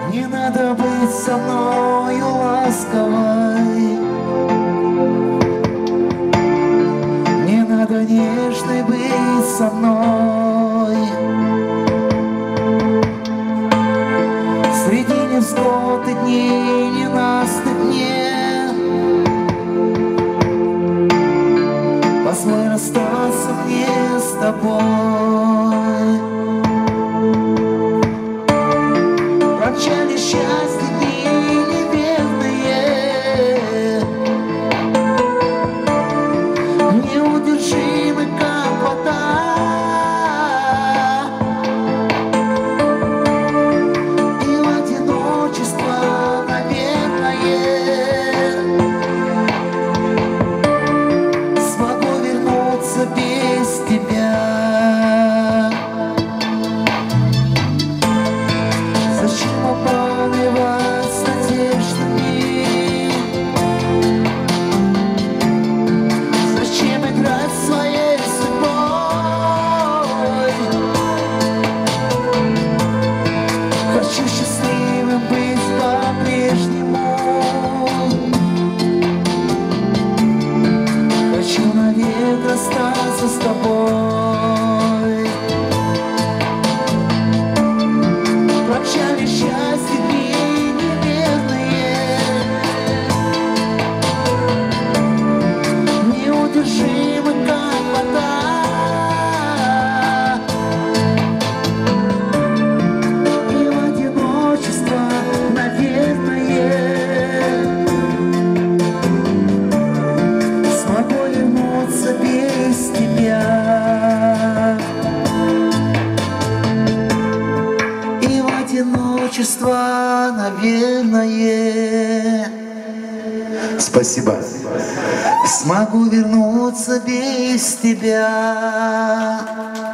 Не надо быть со мною ласковой, не надо нежной быть со мной. Среди невзгод и дней ненастных мне позволь расстаться мне с тобой. Прощали счастье дни неверные, неудержимы, как вода. И в одиночество, наверное, смогу вернуться без тебя. Зачем обманывать с надеждами? Зачем играть своей судьбой? Хочу счастливым быть по-прежнему. Хочу навек остаться с тобой. Прощали счастье дни неверные, неудержимы, как вода. И в одиночество, наверное, смогу вернуться без тебя. Одиночество, наверное. Спасибо. Смогу вернуться без тебя.